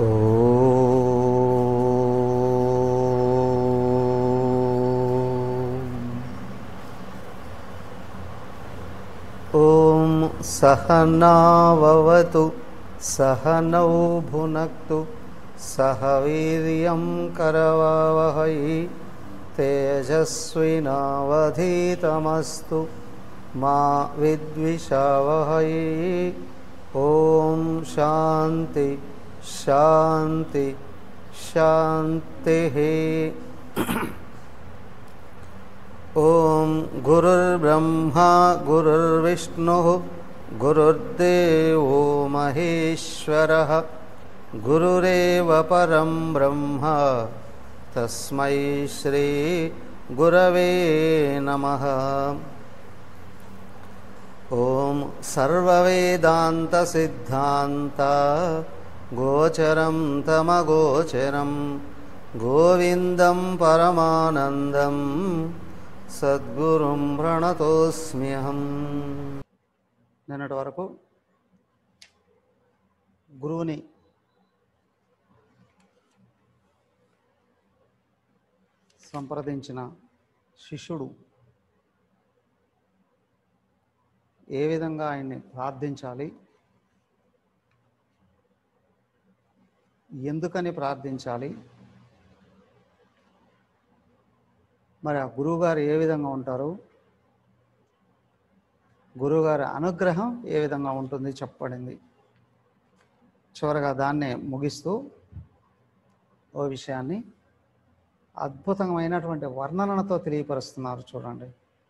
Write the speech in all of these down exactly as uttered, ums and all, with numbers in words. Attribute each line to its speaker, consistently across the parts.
Speaker 1: ఓం సహనావవతు సహనౌ భునక్తు సహ వీర్యం కరవావహై తేజస్వినావధీతమస్తు మా విద్విషావహై. ఓం శాంతి శాంతి శాంతి. ఓం గురుర్బ్రహ్మా గురుర్విష్ణుః గురుర్దేవో మహేశ్వరః గురురేవ పరం బ్రహ్మ తస్మై శ్రీ గురవే నమః. ఓం సర్వవేదాంత సిద్ధాంత గోచరం తమగోచరం గోవిందం పరమానందం సద్గురుం ప్రణతోస్మ్యహం. నిన్నటి వరకు గురువుని సంప్రదించిన శిష్యుడు ఏ విధంగా ఆయన్ని ప్రార్థించాలి, ఎందుకని ప్రార్థించాలి, మరి ఆ గురువుగారు ఏ విధంగా ఉంటారు, గురువుగారి అనుగ్రహం ఏ విధంగా ఉంటుంది చెప్పబడింది. చివరగా దాన్నే ముగిస్తూ ఓ విషయాన్ని అద్భుతమైనటువంటి వర్ణనతో తెలియపరుస్తున్నారు. చూడండి,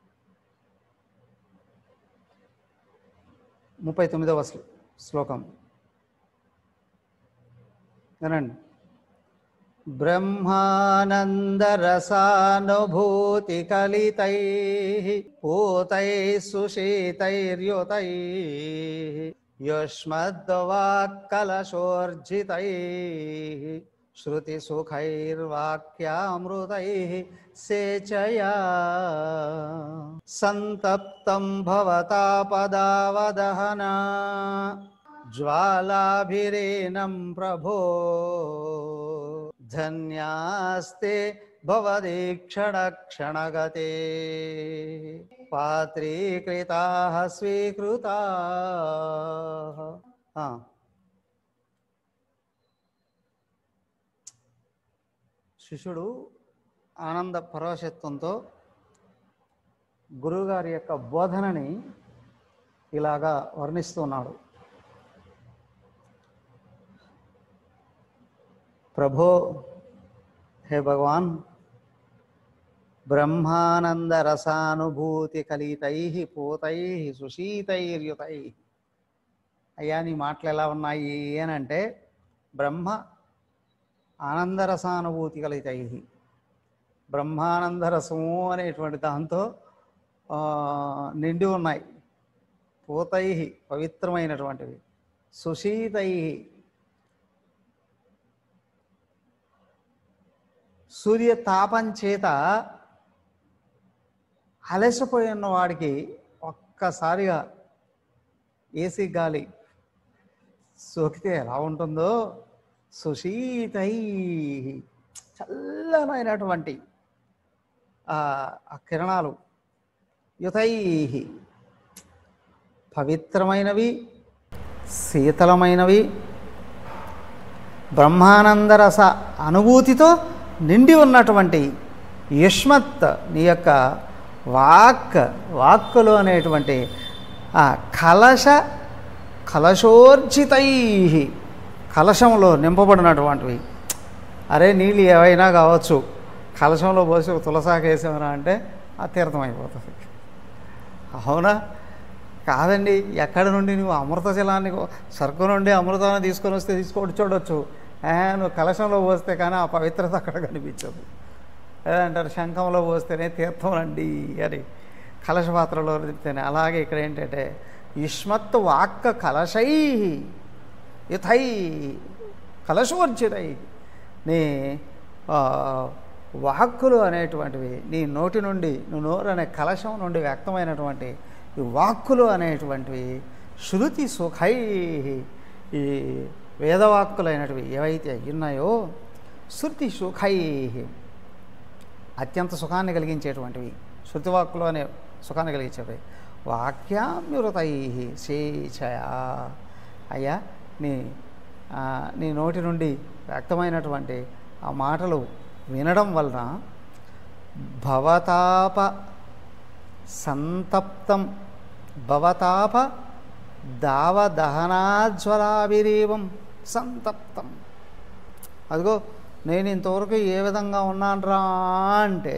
Speaker 1: ముప్పై తొమ్మిదవ శ్లోకం వినండి. బ్రహ్మానందరసానుభూతి కలితైః పూతైః సుషీతైర్యుతైః యుష్మద్వాక్కలశోర్జితైః శ్రుతిసుఖైర్వాక్యామృతైః సేచయా సంతప్తం భవతాపదావదహనా జ్వాలాభిరేనం ప్రభో ధన్యాస్తే భవదీక్షణ క్షణగతే పాత్రీకృతాః స్వీకృతాః. శిష్యుడు ఆనంద పరవశత్వంతో గురువుగారి యొక్క బోధనని ఇలాగా వర్ణిస్తున్నాడు. ప్రభో, హే భగవాన్, బ్రహ్మానంద రసానుభూతి కలితై పూతై సుశీతైర్యుతై. అయ్యా, నీ మాటలు ఎలా ఉన్నాయి అని అంటే, బ్రహ్మ ఆనందరసానుభూతి కలితై, బ్రహ్మానందరసము అనేటువంటి దాంతో నిండి ఉన్నాయి. పూతై పవిత్రమైనటువంటివి, సుశీతై సూర్య తాపం చేత అలసిపోయిన వాడికి ఒక్కసారిగా ఏసీ గాలి సోకితే ఎలా ఉంటుందో, సుశీతై చల్లనైనటువంటి ఆ కిరణాలు, యుతై పవిత్రమైనవి, శీతలమైనవి, బ్రహ్మానందరస అనుభూతితో నిండి ఉన్నటువంటి యుష్మత్ నీ యొక్క వాక్ వాక్కులు అనేటువంటి ఆ కలశ కలశోర్జితై కలశంలో నింపబడినటువంటివి. అరే, నీళ్ళు ఏవైనా కావచ్చు, కలశంలో పోసి తులసాకు వేసామరా అంటే ఆ తీర్థం అయిపోతుంది. అవునా? కాదండి, ఎక్కడి నుండి నువ్వు అమృత జలాన్ని సరుకు నుండి అమృతాన్ని తీసుకొని వస్తే తీసుకొని చూడవచ్చు, నువ్వు కలశంలో పోస్తే కానీ ఆ పవిత్రత అక్కడ కనిపించదు. ఏదంటారు, శంఖంలో పోస్తేనే తీర్థం రండి అని, కలశ పాత్రలో చెప్తేనే. అలాగే ఇక్కడ ఏంటంటే యుష్మత్ వాక్క కలశై యుతై కలశోర్జితై, నీ వాక్కులు అనేటువంటివి, నీ నోటి నుండి, నువ్వు నోరు అనే కలశం నుండి వ్యక్తమైనటువంటి ఈ వాక్కులు అనేటువంటివి శృతి సుఖై, ఈ వేదవాక్కులైనటివి ఏవైతే ఉన్నాయో శృతి సుఖై, అత్యంత సుఖాన్ని కలిగించేటువంటివి శృతివాక్కులు అనే సుఖాన్ని కలిగించేవి. వాక్యామృతై శేషయా, అయ్యా నీ నీ నోటి నుండి వ్యక్తమైనటువంటి ఆ మాటలు వినడం వలన భవతాప సంతప్తం భవతాప దావదహనాజ్వలాభిరీవం సంతప్తం. అదిగో నేను ఇంతవరకు ఏ విధంగా ఉన్నానరా అంటే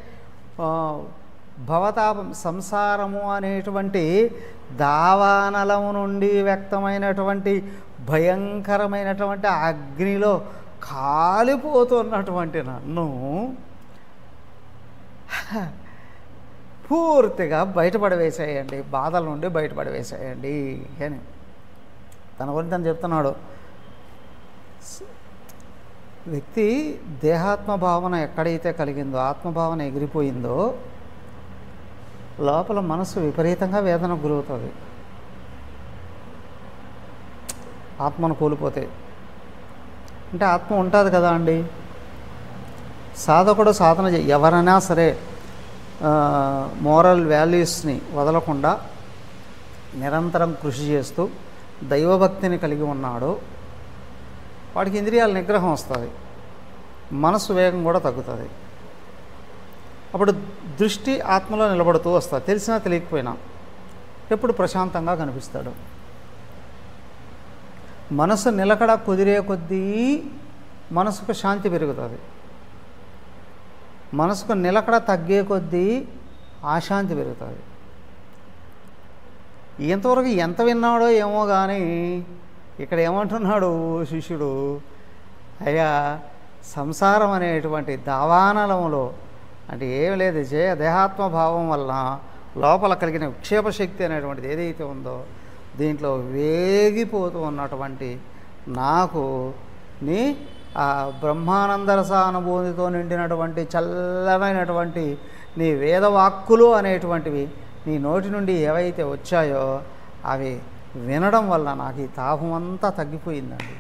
Speaker 1: భవతాపం సంసారము అనేటువంటి దావానలము నుండి వ్యక్తమైనటువంటి భయంకరమైనటువంటి అగ్నిలో కాలిపోతున్నటువంటి నన్ను పూర్తిగా బయటపడవేసేయండి, బాధల నుండి బయటపడవేసేయండి అని తన గురించి తను చెప్తున్నాడు. వ్యక్తి దేహాత్మ భావన ఎక్కడైతే కలిగిందో, ఆత్మభావన ఎగిరిపోయిందో లోపల మనసు విపరీతంగా వేదనకు గురవుతుంది. ఆత్మను కోల్పోతే అంటే ఆత్మ ఉంటుంది కదా అండి. సాధకుడు సాధన ఎవరైనా సరే మోరల్ వాల్యూస్ని వదలకుండా నిరంతరం కృషి చేస్తూ దైవభక్తిని కలిగి ఉన్నాడు, వాడికి ఇంద్రియాల నిగ్రహం వస్తుంది, మనసు వేగం కూడా తగ్గుతుంది. అప్పుడు దృష్టి ఆత్మలో నిలబడుతూ వస్తుంది. తెలిసినా తెలియకపోయినా ఎప్పుడు ప్రశాంతంగా కనిపిస్తాడు. మనసు నిలకడ కుదిరే కొద్దీ మనసుకు శాంతి పెరుగుతుంది. మనసుకు నిలకడ తగ్గే కొద్దీ అశాంతి పెరుగుతుంది. ఇంతవరకు ఎంత విన్నాడో ఏమో కానీ ఇక్కడ ఏమంటున్నాడు శిష్యుడు, అయ్యా సంసారం అనేటువంటి దావానలంలో అంటే ఏం లేదు, జే దేహాత్మ భావం వలన లోపల కలిగిన విక్షేప శక్తి అనేటువంటిది ఏదైతే ఉందో దీంట్లో వేగిపోతూ ఉన్నటువంటి నాకు నీ ఆ బ్రహ్మానంద రసానుభూతితో నిండినటువంటి చల్లనైనటువంటి నీ వేదవాక్కులు అనేటువంటివి నీ నోటి నుండి ఏవైతే వచ్చాయో అవి వినడం వల్ల నాకు ఈ తాపం అంతా తగ్గిపోయిందండి.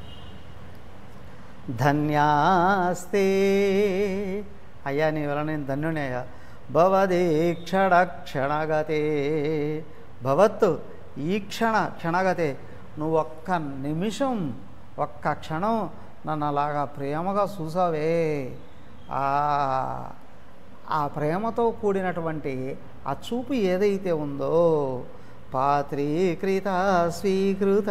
Speaker 1: ధన్యాస్తే, అయ్యా నీ వల్ల నేను ధన్యునయ్యా. భవదీక్షణ క్షణగతే, భవత్తు ఈ క్షణ క్షణగతే, నువ్వు ఒక్క నిమిషం ఒక్క క్షణం నన్ను అలాగా ప్రేమగా చూసావే, ఆ ప్రేమతో కూడినటువంటి ఆ చూపు ఏదైతే ఉందో పాత్రీకృత స్వీకృత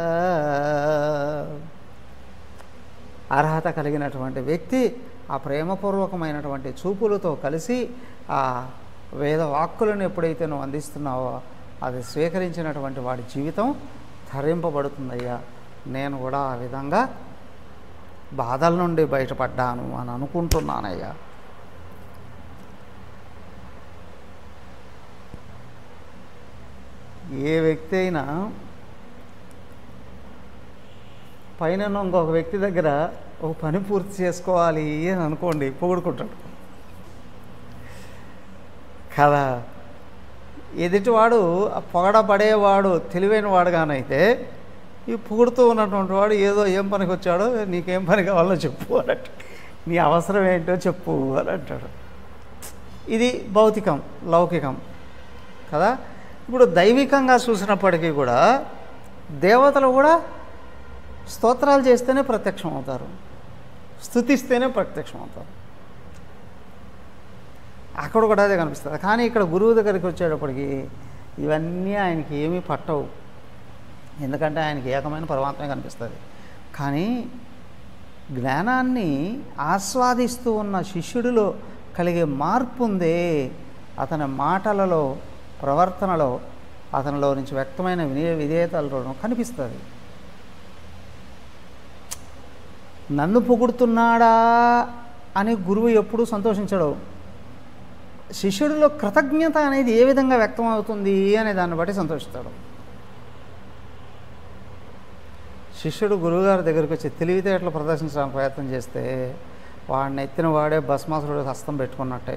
Speaker 1: అర్హత కలిగినటువంటి వ్యక్తి ఆ ప్రేమపూర్వకమైనటువంటి చూపులతో కలిసి ఆ వేద వాక్కులను ఎప్పుడైతే నువ్వు అందిస్తున్నావో అది స్వీకరించినటువంటి వాడి జీవితం ధరింపబడుతుందయ్యా. నేను కూడా ఆ విధంగా బాధల నుండి బయటపడ్డాను అని అనుకుంటున్నానయ్యా. ఏ వ్యక్తి అయినా పైన ఇంకొక వ్యక్తి దగ్గర ఒక పని పూర్తి చేసుకోవాలి అని అనుకోండి, పొగుడుకుంటాడు కదా. ఎదుటివాడు పొగడబడేవాడు తెలివైన వాడుగానైతే ఈ పొగుడుతూ ఉన్నటువంటి వాడు ఏదో ఏం పనికి వచ్చాడో నీకేం పని కావాలో చెప్పు అన్నట్టు, నీ అవసరం ఏంటో చెప్పు అని అంటాడు. ఇది భౌతికం, లౌకికం కదా. ఇప్పుడు దైవికంగా చూసినప్పటికీ కూడా దేవతలు కూడా స్తోత్రాలు చేస్తేనే ప్రత్యక్షం అవుతారు, స్తుతిస్తేనే ప్రత్యక్షం అవుతారు. అక్కడ కూడా అదే కనిపిస్తుంది. కానీ ఇక్కడ గురువు దగ్గరికి వచ్చేటప్పటికి ఇవన్నీ ఆయనకి ఏమీ పట్టవు, ఎందుకంటే ఆయనకి ఏకమైన పరమాత్మే కనిపిస్తుంది. కానీ జ్ఞానాన్ని ఆస్వాదిస్తూ ఉన్న శిష్యుడిలో కలిగే మార్పు ఉందే, అతని మాటలలో ప్రవర్తనలో అతనిలో నుంచి వ్యక్తమైన వినయ విధేయతలలోనూ కనిపిస్తుంది. నన్ను పొగుడుతున్నాడా అని గురువు ఎప్పుడూ సంతోషించడు. శిష్యుడిలో కృతజ్ఞత అనేది ఏ విధంగా వ్యక్తమవుతుంది అనే దాన్ని బట్టి సంతోషిస్తాడు. శిష్యుడు గురువుగారి దగ్గరికి వచ్చి తెలివితేటలు ప్రదర్శించడానికి ప్రయత్నం చేస్తే వాడిని ఎత్తిన వాడే భస్మాసురుడు హస్తం పెట్టుకున్నట్టే.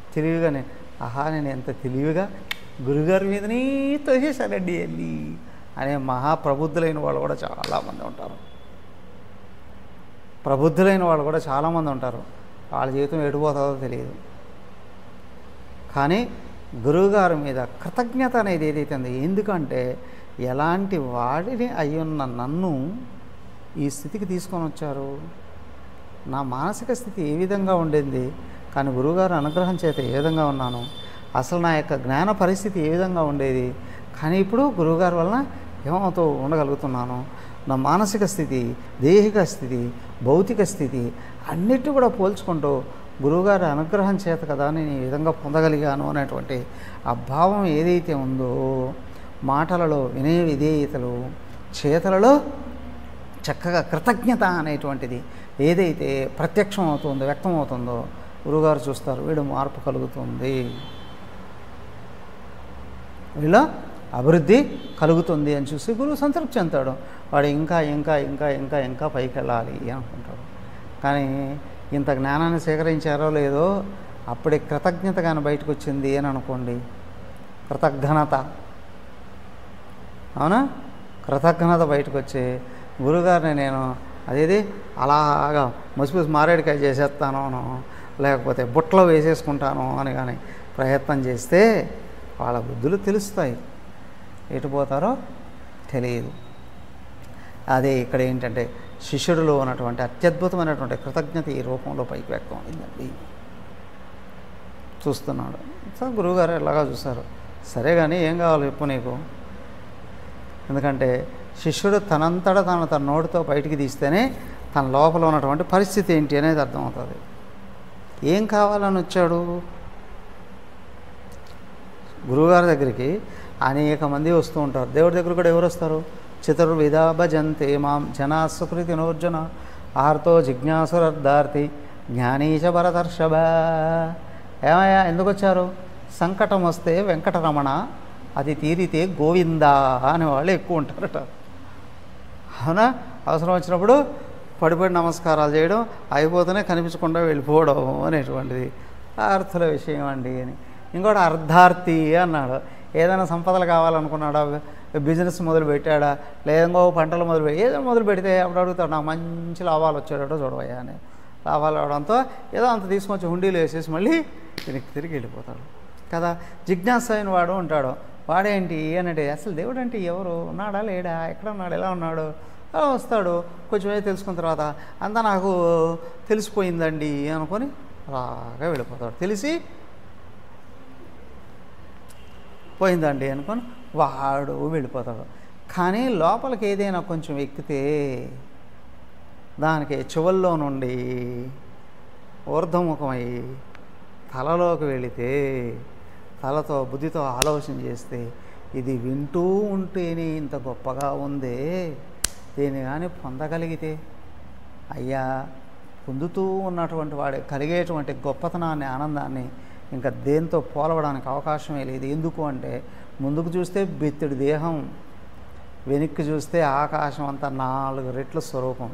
Speaker 1: తెలివిగానే ఆహా నేను ఎంత తెలివిగా గురుగారి మీదనే తోసేశానండి వెళ్ళి అనే మహాప్రబుద్ధులైన వాళ్ళు కూడా చాలామంది ఉంటారు. ప్రబుద్ధులైన వాళ్ళు కూడా చాలామంది ఉంటారు. వాళ్ళ జీవితం ఎడిపోతుందో తెలియదు. కానీ గురువుగారి మీద కృతజ్ఞత అనేది ఏదైతే ఉందో, ఎందుకంటే ఎలాంటి వాడిని అయ్యున్న నన్ను ఈ స్థితికి తీసుకొని వచ్చారు, నా మానసిక స్థితి ఏ విధంగా ఉండింది, కానీ గురువుగారు అనుగ్రహం చేత ఏ విధంగా ఉన్నాను, అసలు నా యొక్క జ్ఞాన పరిస్థితి ఏ విధంగా ఉండేది, కానీ ఇప్పుడు గురువుగారి వలన ఏమవుతూ ఉండగలుగుతున్నాను, నా మానసిక స్థితి, దైహిక స్థితి, భౌతిక స్థితి అన్నిటి కూడా పోల్చుకుంటూ గురువుగారి అనుగ్రహం చేత కదా నేను ఈ విధంగా పొందగలిగాను అనేటువంటి ఆ భావం ఏదైతే ఉందో, మాటలలో వినయ విధేయతలు, చేతలలో చక్కగా కృతజ్ఞత అనేటువంటిది ఏదైతే ప్రత్యక్షం అవుతుందో, వ్యక్తం అవుతుందో, గురువుగారు చూస్తారు, వీడు మార్పు కలుగుతుంది, వీళ్ళ అభివృద్ధి కలుగుతుంది అని చూసి గురువు సంతృప్తి చెందుతాడు. వాడు ఇంకా ఇంకా ఇంకా ఇంకా ఇంకా పైకి వెళ్ళాలి అనుకుంటాడు. కానీ ఇంత జ్ఞానాన్ని స్వీకరించారో లేదో అప్పుడే కృతజ్ఞత కానీ బయటకు వచ్చింది అని అనుకోండి, కృతజ్ఞత, అవునా, కృతజ్ఞత బయటకు వచ్చి గురువుగారిని నేను అదేది అలాగా ముసిపుసి మారేడికాయ చేసేస్తాను, లేకపోతే బుట్టలో వేసేసుకుంటాను అని కానీ ప్రయత్నం చేస్తే వాళ్ళ బుద్ధులు తెలుస్తాయి, ఎటు పోతారో తెలియదు. అదే ఇక్కడ ఏంటంటే శిష్యుడిలో ఉన్నటువంటి అత్యద్భుతమైనటువంటి కృతజ్ఞత ఈ రూపంలో పైకి వ్యక్తం అయిందండి. చూస్తున్నాడు. సో గురువుగారు ఎలాగా చూస్తారు, సరే కానీ ఏం కావాలి చెప్పు నీకు, ఎందుకంటే శిష్యుడు తనంతటా తను తన నోటితో బయటికి తీస్తేనే తన లోపల ఉన్నటువంటి పరిస్థితి ఏంటి అనేది అర్థమవుతుంది. ఏం కావాలని వచ్చాడు గురువుగారి దగ్గరికి? అనేక మంది వస్తూ ఉంటారు. దేవుడి దగ్గర కూడా ఎవరు వస్తారు? చతుర్విధా భజంతే మాం జనా సుకృతి నోర్జున ఆర్తో జిజ్ఞాసురర్ధార్థి జ్ఞానీచ భరతర్షభ. ఏమయ్యా ఎందుకు వచ్చారు? సంకటం వస్తే వెంకటరమణ, అది తీరితే గోవిందా అనే వాళ్ళు ఎక్కువ ఉంటారట. అవునా? అవసరం వచ్చినప్పుడు పడిపడి నమస్కారాలు చేయడం, అయిపోతేనే కనిపించకుండా వెళ్ళిపోవడం అనేటువంటిది అర్థుల విషయం అండి అని. ఇంకోటి అర్ధార్థి అన్నాడు. ఏదైనా సంపదలు కావాలనుకున్నాడా, బిజినెస్ మొదలు పెట్టాడా, లేదంగో పంటలు మొదలు పెట్టి ఏదైనా మొదలు పెడితే అప్పుడు అడుగుతాడు, నాకు మంచి లాభాలు వచ్చేటో చూడవయ్యా అని. లాభాలు రావడంతో ఏదో అంత తీసుకొచ్చి హుండీలు వేసేసి మళ్ళీ తిరిగి తిరిగి వెళ్ళిపోతాడు కదా. జిజ్ఞాస అయిన వాడు ఉంటాడు. వాడేంటి అని అంటే, అసలు దేవుడు అంటే ఎవరు, ఉన్నాడా లేడా, ఎక్కడ ఉన్నాడు, ఎలా ఉన్నాడు, అలా వస్తాడు. కొంచెం తెలుసుకున్న తర్వాత అంతా నాకు తెలిసిపోయిందండి అనుకొని అలాగా వెళ్ళిపోతాడు. తెలిసి పోయిందండి అనుకొని వాడు వెళ్ళిపోతాడు. కానీ లోపలికి ఏదైనా కొంచెం ఎక్కితే దానికి చెవుల్లో నుండి ఊర్ధముఖమై తలలోకి వెళితే, తలతో బుద్ధితో ఆలోచన చేస్తే, ఇది వింటూ ఉంటేనే ఇంత గొప్పగా ఉందే, దీన్ని కానీ పొందగలిగితే అయ్యా, పొందుతూ ఉన్నటువంటి వాడి కలిగేటువంటి గొప్పతనాన్ని, ఆనందాన్ని ఇంకా దేంతో పోలవడానికి అవకాశమే లేదు. ఎందుకు అంటే ముందుకు చూస్తే బెత్తిడి దేహం, వెనక్కి చూస్తే ఆకాశం అంతా నాలుగు రెట్ల స్వరూపం.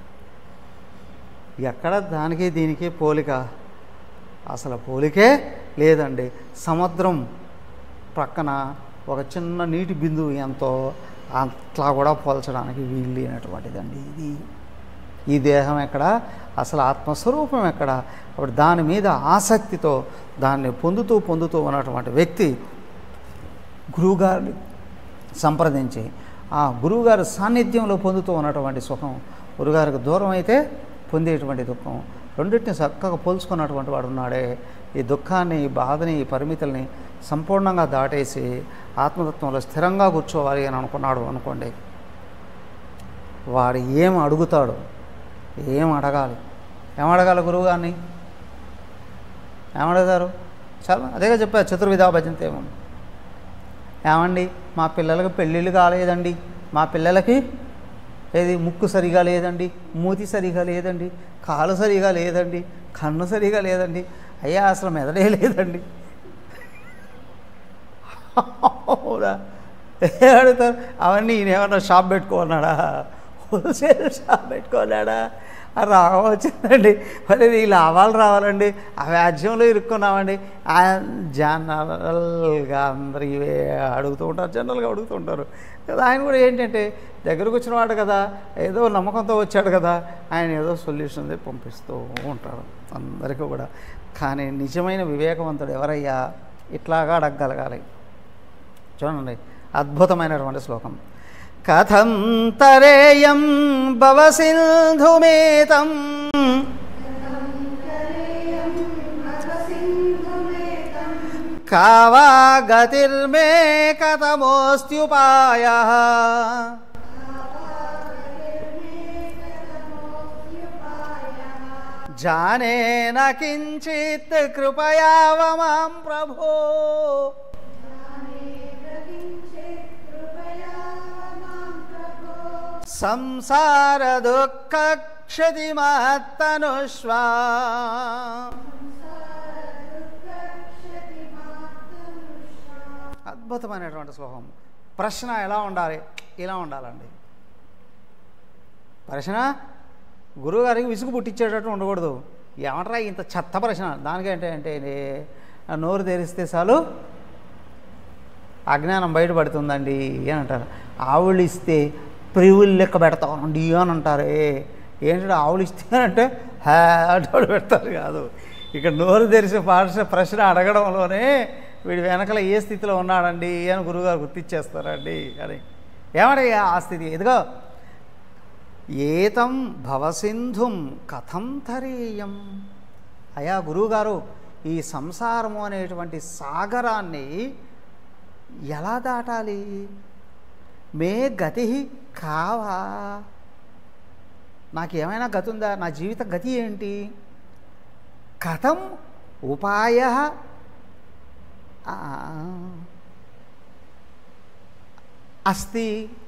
Speaker 1: ఎక్కడ దానికి దీనికి పోలిక? అసలు పోలికే లేదండి. సముద్రం ప్రక్కన ఒక చిన్న నీటి బిందువు ఎంతో అట్లా కూడా పోల్చడానికి వీలు లేనటువంటిదండి ఇది. ఈ దేహం ఎక్కడ, అసలు ఆత్మస్వరూపం ఎక్కడ? అప్పుడు దాని మీద ఆసక్తితో దాన్ని పొందుతూ పొందుతూ ఉన్నటువంటి వ్యక్తి గురువుగారిని సంప్రదించి ఆ గురువుగారి సాన్నిధ్యంలో పొందుతూ ఉన్నటువంటి సుఖం, గురువుగారికి దూరం అయితే పొందేటువంటి దుఃఖం, రెండింటిని చక్కగా పోల్చుకున్నటువంటి వాడు ఉన్నాడే. ఈ దుఃఖాన్ని, ఈ బాధని, ఈ పరిమితుల్ని సంపూర్ణంగా దాటేసి ఆత్మతత్వంలో స్థిరంగా కూర్చోవాలి అని అనుకున్నాడు అనుకోండి, వాడు ఏం అడుగుతాడు, ఏం అడగాలి, ఏమడగాలి గురువుగారిని? ఏమడగారు? చాలా అదేగా చెప్పారు, చతుర్విధా భజంతే ఏమో. ఏమండి మా పిల్లలకి పెళ్ళిళ్ళు కాలేదండి, మా పిల్లలకి ఏది ముక్కు సరిగా లేదండి, మూతి సరిగా లేదండి, కాలు సరిగా లేదండి, కన్ను సరిగా లేదండి, అయ్యా అసలు మెదడే లేదండి. అడుగుతారు. అవన్నీ ఈయన ఏమన్నా షాప్ పెట్టుకున్నాడా, హోల్సేల్ షాప్ పెట్టుకున్నాడా, రావచ్చిందండి. మరి ఈ లాభాలు రావాలండి, ఆ వ్యాజ్యంలో ఇరుక్కున్నామండి. జనరల్గా అందరు ఇవే అడుగుతూ ఉంటారు, జనరల్గా అడుగుతూ ఉంటారు కదా. ఆయన కూడా ఏంటంటే దగ్గరకు వచ్చిన వాడు కదా, ఏదో నమ్మకంతో వచ్చాడు కదా, ఆయన ఏదో సొల్యూషన్ పంపిస్తూ ఉంటాడు అందరికీ కూడా. కానీ నిజమైన వివేకవంతుడు ఎవరయ్యా? ఇట్లాగా అడగగలగాలి. చూడండి, అద్భుతమైనటువంటి శ్లోకం. కథం తరేయం భవసింధుమేతం కావా గతిర్మే కథమోస్త్యుపాయః జానేన కించిత్ కృపయావ మాం ప్రభో. సంసార దుఃఖ క్షతిమత్తనుష్వా అద్భుతమైనటువంటి శ్లోకం. ప్రశ్న ఎలా ఉండాలి? ఇలా ఉండాలండి ప్రశ్న. గురువుగారికి విసుగు పుట్టించేటట్టు ఉండకూడదు. ఏమంటారా ఇంత చెత్త ప్రశ్న, దానికంటే అంటే నోరు తెరిస్తే చాలు అజ్ఞానం బయటపడుతుందండి అని అంటారు. ఆవులు ఇస్తే ప్రివులు లెక్క పెడతామండి అని అంటారే. ఏంటంటే ఆవులు ఇస్తే అంటే హ్యాటోడు పెడతారు కాదు. ఇక్కడ నోరు తెరిసే పాఠ ప్రశ్న అడగడంలోనే వీడి వెనకల ఏ స్థితిలో ఉన్నాడండి అని గురువుగారు గుర్తించేస్తారండి అని. ఏమడయ్యా ఆ స్థితి? ఇదిగో ఏతం భవసింధుం కథం తరేయం. అయా గురువుగారు, ఈ సంసారము అనేటువంటి సాగరాన్ని ఎలా దాటాలి? మే గతి కావా, నాకు ఏమైనా గతి ఉందా? నా జీవిత గతి ఏంటి? కథం ఉపాయ అస్తి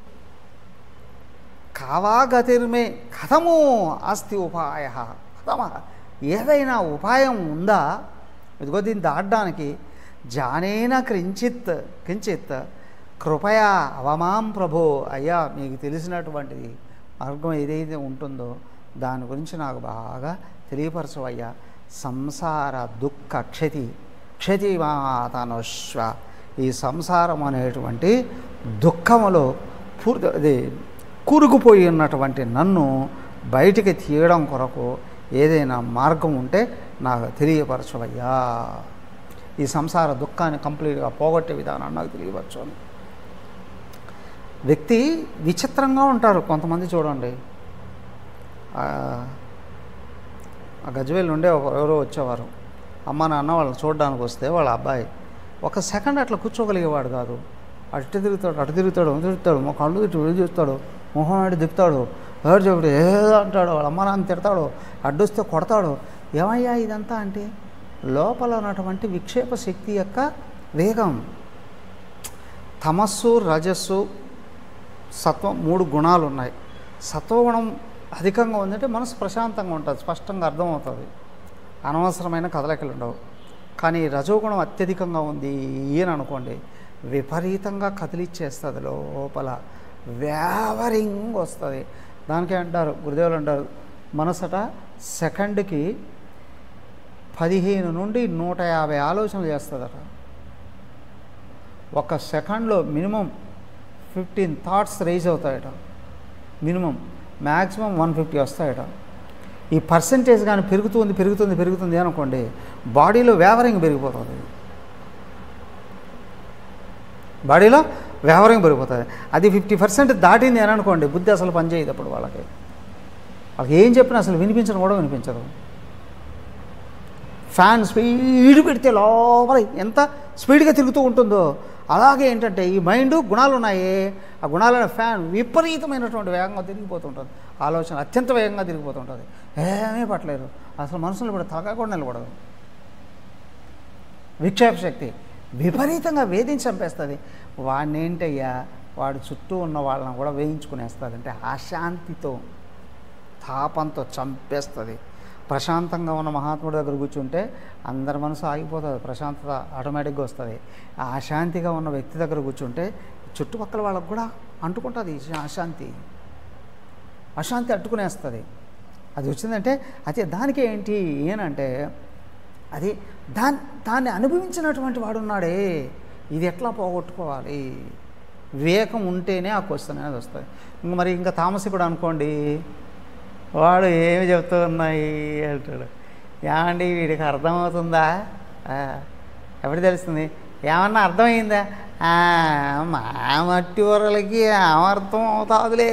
Speaker 1: కావా గతిర్మే కథము అస్తి ఉపాయ కథమ. ఏదైనా ఉపాయం ఉందా? ఇదిగో దీన్ని దాటడానికి. జానేన కించిత్ కించిత్ కృపయా అవమాం ప్రభో. అయ్యా, మీకు తెలిసినటువంటిది మార్గం ఏదైతే ఉంటుందో దాని గురించి నాకు బాగా తెలియపరచవయ్యా. సంసార దుఃఖ క్షతి క్షతి మాతనుష్వ. ఈ సంసారం అనేటువంటి దుఃఖములో పూర్తి అది కూరుకుపోయి ఉన్నటువంటి నన్ను బయటికి తీయడం కొరకు ఏదైనా మార్గం ఉంటే నాకు తెలియపరచవయ్యా. ఈ సంసార దుఃఖాన్ని కంప్లీట్గా పోగొట్టే విధానాన్ని నాకు తెలియవచ్చు. వ్యక్తి విచిత్రంగా ఉంటారు కొంతమంది. చూడండి, ఆ గజ్వేల్ నుండే ఎవరో వచ్చేవారు. అమ్మ నాన్న వాళ్ళని చూడడానికి వస్తే వాళ్ళ అబ్బాయి ఒక సెకండ్ అట్లా కూర్చోగలిగేవాడు కాదు. అటు తిరుగుతాడు అటు తిరుగుతాడు తిరుగుతాడు మా కళ్ళు తిట్టు విడి చూస్తాడు, మొహం ఆడి దిప్పుతాడు, ఎవరు చెప్పుడు ఏదో అంటాడు, వాళ్ళ అమ్మ నాన్న తిడతాడు, అడ్డొస్తే కొడతాడు. ఏమయ్యా ఇదంతా అంటే లోపల ఉన్నటువంటి విక్షేప శక్తి యొక్క వేగం. తమస్సు, రజస్సు, సత్వం మూడు గుణాలు ఉన్నాయి. సత్వగుణం అధికంగా ఉందంటే మనసు ప్రశాంతంగా ఉంటుంది, స్పష్టంగా అర్థమవుతుంది, అనవసరమైన కదలికలు ఉండవు. కానీ రజోగుణం అత్యధికంగా ఉంది అని అనుకోండి, విపరీతంగా కదిలిచ్చేస్తుంది, లోపల వ్యావరింగ్ వస్తుంది. దానికే అంటారు గురుదేవులు అంటారు, మనసట సెకండ్కి పదిహేను నుండి నూట యాభై ఆలోచనలు చేస్తుందట. ఒక సెకండ్లో మినిమం ఫిఫ్టీన్ థాట్స్ రైజ్ అవుతాయట, మినిమం మ్యాక్సిమం వన్ ఫిఫ్టీ వస్తాయట. ఈ పర్సంటేజ్ కానీ పెరుగుతుంది పెరుగుతుంది పెరుగుతుంది అనుకోండి, బాడీలో వ్యావరింగ్ పెరిగిపోతుంది, బాడీలో వ్యావరింగ్ పెరిగిపోతుంది. అది ఫిఫ్టీ పర్సెంట్ దాటింది అని అనుకోండి, బుద్ధి అసలు పనిచేయదు. అప్పుడు వాళ్ళకి వాళ్ళకి ఏం చెప్పినా అసలు వినిపించడం కూడా వినిపించదు. ఫ్యాన్ స్పీడ్ పెడితే లోపల ఎంత స్పీడ్గా తిరుగుతూ ఉంటుందో అలాగే ఏంటంటే ఈ మైండ్ గుణాలు ఉన్నాయి, ఆ గుణాలైన ఫ్యాన్ విపరీతమైనటువంటి వేగంగా తిరిగిపోతుంటుంది, ఆలోచన అత్యంత వేగంగా తిరిగిపోతుంటుంది. ఏమీ పట్టలేదు, అసలు మనసులో కూడా తలకాయ కూడా నిలబడదు. విక్షేప శక్తి విపరీతంగా వేధించి చంపేస్తుంది. వాడిని ఏంటయ్యా వాడు చుట్టూ ఉన్న వాళ్ళని కూడా వేయించుకునేస్తుంది. అంటే అశాంతితో తాపంతో చంపేస్తుంది. ప్రశాంతంగా ఉన్న మహాత్ముడి దగ్గర కూర్చుంటే అందరి మనసు ఆగిపోతుంది, ప్రశాంతత ఆటోమేటిక్గా వస్తుంది. ఆ అశాంతిగా ఉన్న వ్యక్తి దగ్గర కూర్చుంటే చుట్టుపక్కల వాళ్ళకు కూడా అంటుకుంటుంది అశాంతి, అశాంతి అట్టుకునేస్తుంది. అది వచ్చిందంటే అయితే దానికి ఏంటి ఏనంటే అది దాన్ని దాన్ని అనుభవించినటువంటి వాడు ఉన్నాడే, ఇది ఎట్లా పోగొట్టుకోవాలి, వివేకం ఉంటేనే ఆ క్వశ్చన్ అనేది వస్తుంది. ఇంక మరి ఇంకా తామసికుడు అనుకోండి, వాడు ఏమి చెప్తూ ఉన్నాయి అంటాడు. ఏమండి వీడికి అర్థమవుతుందా, ఎవరికి తెలుస్తుంది, ఏమన్నా అర్థమైందా, మా మట్టి ఊరలకి ఏమర్థం అవుతాదులే.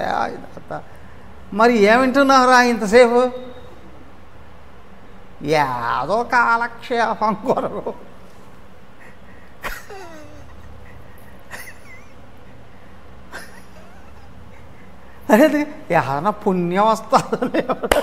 Speaker 1: మరి ఏమింటున్నారా ఇంతసేపు, ఏదో కాలక్షేపం కొరకు అనేది ఏమన్నా పుణ్యం వస్తుందని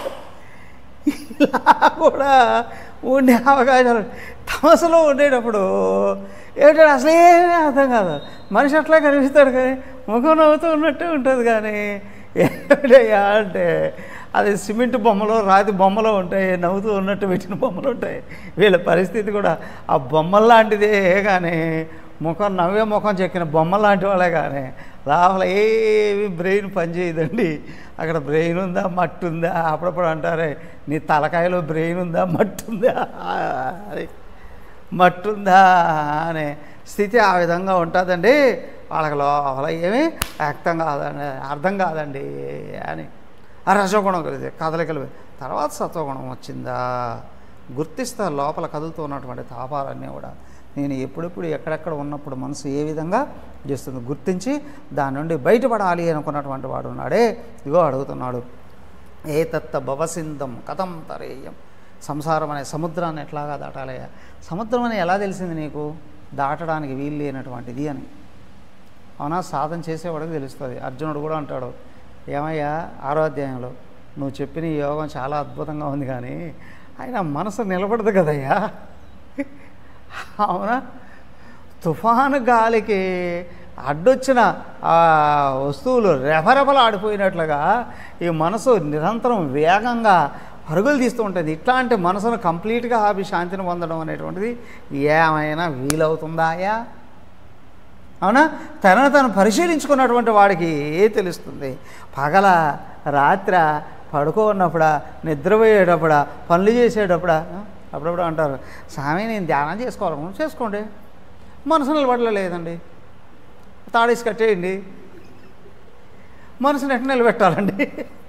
Speaker 1: ఇలా కూడా ఉండే అవకాశాలు. తమసులో ఉండేటప్పుడు ఏమిటో అసలేమీ అర్థం కాదు, మనిషి అట్లా కనిపిస్తాడు కానీ ముఖం నవ్వుతూ ఉన్నట్టే ఉంటుంది. కానీ ఏమిటయ్యా అంటే అది సిమెంట్ బొమ్మలో రాతి బొమ్మలో ఉంటాయి, నవ్వుతూ ఉన్నట్టు పెట్టిన బొమ్మలు ఉంటాయి. వీళ్ళ పరిస్థితి కూడా ఆ బొమ్మల లాంటిదే, కానీ ముఖం నవ్వే ముఖం చెక్కిన బొమ్మ లాంటి వాళ్ళే, కానీ లోపల ఏమి బ్రెయిన్ పనిచేయదండి. అక్కడ బ్రెయిన్ ఉందా మట్టి ఉందా, అప్పుడప్పుడు అంటారే నీ తలకాయలో బ్రెయిన్ ఉందా మట్టి ఉందా, అది మట్టి ఉందా అనే స్థితి ఆ విధంగా ఉంటుందండి. వాళ్ళకి లోపల ఏమీ వ్యక్తం కాదండి, అర్థం కాదండి అని. ఆ రజోగుణం కలిసి కదలికలు, తర్వాత సత్వగుణం వచ్చిందా గుర్తిస్తారు. లోపల కదులుతూ ఉన్నటువంటి తాపాలన్నీ కూడా నేను ఎప్పుడెప్పుడు ఎక్కడెక్కడ ఉన్నప్పుడు మనసు ఏ విధంగా చేస్తుంది గుర్తించి దాని నుండి బయటపడాలి అనుకున్నటువంటి వాడు ఉన్నాడే. ఇగో అడుగుతున్నాడు, ఏ తత్త భవసింధం కథం తరేయం, సంసారం అనే సముద్రాన్ని ఎట్లాగా దాటాలి, సముద్రం అని ఎలా తెలిసింది నీకు, దాటడానికి వీలు లేనటువంటిది అని. అవునా, సాధన చేసేవాడికి తెలుస్తుంది. అర్జునుడు కూడా అంటాడు, ఏమయ్యా ఆరో అధ్యాయంలో నువ్వు చెప్పిన ఈ యోగం చాలా అద్భుతంగా ఉంది కానీ ఆయన మనసు నిలబడదు కదయ్యా. అవునా, తుఫాను గాలికి అడ్డొచ్చిన ఆ వస్తువులు రెపరెపలు ఆడిపోయినట్లుగా ఈ మనసు నిరంతరం వేగంగా పరుగులు తీస్తూ ఉంటుంది. ఇట్లాంటి మనసును కంప్లీట్గా ఆపి శాంతిని పొందడం అనేటువంటిది ఏమైనా వీలవుతుందాయా? అవునా, తనను తను పరిశీలించుకున్నటువంటి వాడికి ఏ తెలుస్తుంది. పగల రాత్ర పడుకోన్నప్పుడా, నిద్రపోయేటప్పుడా, పనులు చేసేటప్పుడా, అప్పుడప్పుడు అంటారు స్వామి నేను ధ్యానం చేసుకోవాలనుకుంటున్నాను, చేసుకోండి, మనసు నిలబడలేదండి, తాడేసి కట్టేయండి, మనసుని ఎట్లా నిలబెట్టాలండి,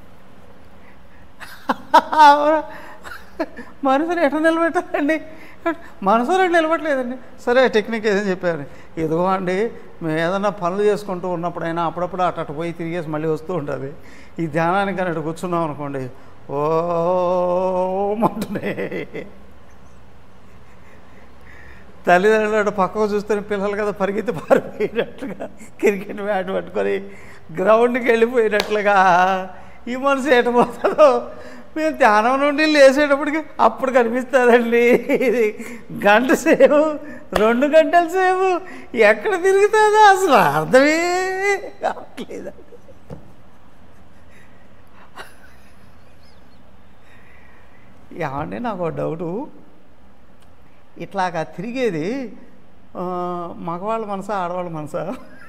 Speaker 1: మనసుని ఎట్లా నిలబెట్టాలండి, మనసులో నిలబడలేదండి. సరే టెక్నిక్ ఏదని చెప్పారు, ఇదిగో అండి మేము ఏదన్నా పనులు చేసుకుంటూ ఉన్నప్పుడైనా అప్పుడప్పుడు అటు అటు పోయి తిరిగేసి మళ్ళీ వస్తూ ఉంటుంది. ఈ ధ్యానానికి అని అటు కూర్చున్నాం అనుకోండి, ఓ మంటునే తల్లిదండ్రులు పక్కకు చూస్తున్న పిల్లలు కదా పరిగెత్తి పారిపోయినట్లుగా, క్రికెట్ బ్యాట్ పట్టుకొని గ్రౌండ్కి వెళ్ళిపోయినట్లుగా ఈ మనసు ఎటపోతుందో మేము ధ్యానం నుండి లేచేటప్పటికి అప్పుడు కనిపిస్తుందండి. ఇది గంట సేపు రెండు గంటల సేపు ఎక్కడ తిరుగుతుందో అసలు అర్థమే కావట్లేదు. ఏమండి నాకు డౌటు, ఇట్లాగా తిరిగేది మగవాళ్ళ మనసా ఆడవాళ్ళ మనసా?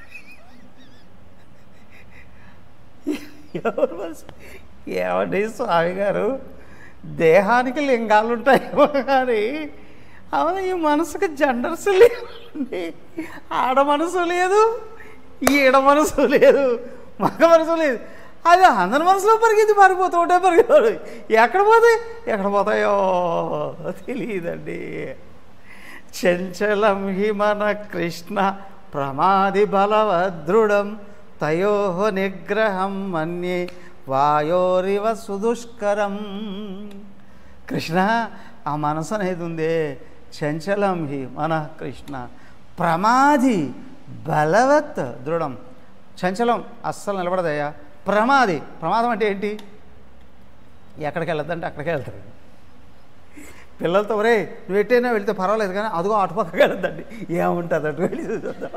Speaker 1: ఎవరు మనసు? ఏమండి స్వామి గారు, దేహానికి లింగాలు ఉంటాయేమో కానీ అవును ఈ మనసుకు జెండర్స్ లేవండి. ఆడ మనసు లేదు, ఈడ మనసు లేదు, మగ మనసు లేదు. అది అందరి మనసులో పరిగెత్తి పారిపోతూ ఉంటే పరిగెత్తాడు. ఎక్కడ పోతాయి ఎక్కడ పోతాయో తెలియదండి. చంచలం హి మన కృష్ణ ప్రమాది బలవదృఢం తయో నిగ్రహం మన్యే వాయోరివ సుదుష్కరం. కృష్ణ ఆ మనసు అనేది ఉందే, చంచలం హి మన కృష్ణ ప్రమాది బలవత్ దృఢం. చంచలం అస్సలు నిలబడదయ్యా. ప్రమాది, ప్రమాదం అంటే ఏంటి? ఎక్కడికి వెళ్ళొద్దంటే అక్కడికి వెళ్తాడు. పిల్లలతో ఒరే నువ్వు ఎట్టైనా వెళితే పర్వాలేదు కానీ అదిగో అటుపక్కకి వెళ్ళొద్దండి, ఏముంటుంది అటు వెళ్ళి చూద్దాం.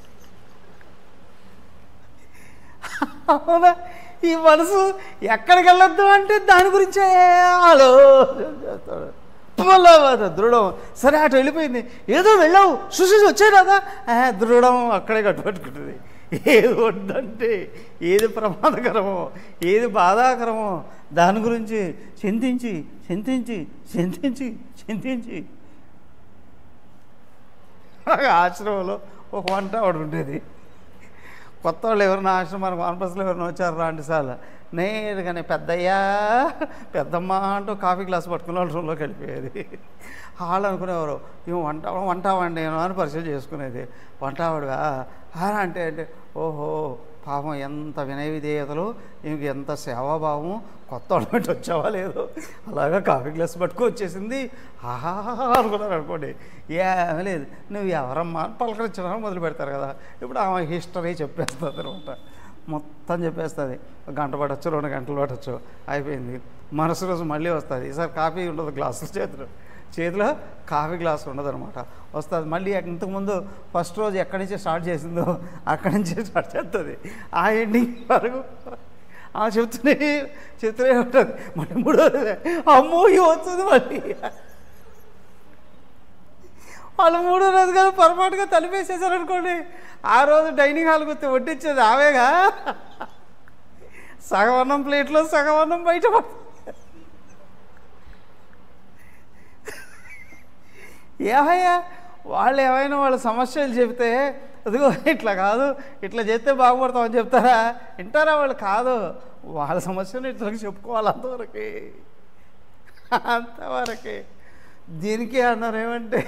Speaker 1: అవునా, ఈ మనసు ఎక్కడికి వెళ్ళొద్దు అంటే దాని గురించే ఆలోచన చేస్తాడు. బలవత్ దృఢం. సరే అటు వెళ్ళిపోయింది, ఏదో వెళ్ళావు చూసేసి వచ్చాయి కదా, దృఢం అక్కడే కట్టుపెట్టుకుంటుంది. ఏది వద్దంటే ఏది ప్రమాదకరమో ఏది బాధాకరమో దాని గురించి చింతించి చింతించి చింతించి చింతించి ఆశ్రమంలో ఒక వంట ఆవిడ ఉండేది. కొత్త వాళ్ళు ఎవరైనా ఆశ్రమానికి వానపసలు ఎవరైనా వచ్చారు రాంటి సార్లు నేరుగానే పెద్దయ్యా పెద్దమ్మ అంటూ కాఫీ గ్లాస్ పట్టుకుని వాళ్ళ రూమ్లోకి వెళ్ళిపోయేది. వాళ్ళు అనుకునేవారు ఇవి వంట వంట వండి అని పరిచయం చేసుకునేది. వంట ఆవిడగా అంటే అంటే ఓహో పాపం ఎంత వినయ విధేయతలు, ఇంక ఎంత సేవాభావము, కొత్త వాళ్ళు పెట్టి వచ్చావా లేదు అలాగా కాఫీ గ్లాస్ పట్టుకు వచ్చేసింది. ఆహా అనుకున్నారు అనుకోండి. ఏమీ లేదు నువ్వు ఎవరమ్మా అని పలకరించడం మొదలు పెడతారు కదా. ఇప్పుడు ఆమె హిస్టరీ చెప్పేస్తుంది అనమాట, మొత్తం చెప్పేస్తుంది. గంట పట్టచ్చు, రెండు గంటలు పట్టచ్చు, అయిపోయింది. మరుసటి రోజు మళ్ళీ వస్తుంది. ఈసారి కాఫీ ఉండదు గ్లాసు చేతిలో చేతిలో కాఫీ గ్లాస్ ఉండదు అనమాట. వస్తుంది మళ్ళీ. ఇంతకుముందు ఫస్ట్ రోజు ఎక్కడి నుంచి స్టార్ట్ చేసిందో అక్కడి నుంచి స్టార్ట్ చేస్తుంది. ఆ ఎండింగ్ వరకు ఆ చెప్తూనే చెప్తూనే ఉంటుంది. మళ్ళీ మూడోది అమ్మో ఇవి వస్తుంది మళ్ళీ. వాళ్ళు మూడో రోజు కదా పొరపాటుగా తలిపేసేసారు అనుకోండి. ఆ రోజు డైనింగ్ హాల్కి వస్తే వడ్డించేది ఆవేగా. సగం అన్నం ప్లేట్లో సగం అన్నం బయట పడుతుంది. ఏమయ్యా వాళ్ళు ఏమైనా వాళ్ళ సమస్యలు చెబితే అదిగో ఇట్లా కాదు ఇట్లా చేస్తే బాగుపడతామని చెప్తారా? వింటారా వాళ్ళు? కాదు, వాళ్ళ సమస్యను ఇట్లా చెప్పుకోవాలి. అంతవరకే అంతవరకే. దీనికి అన్నారు ఏమంటే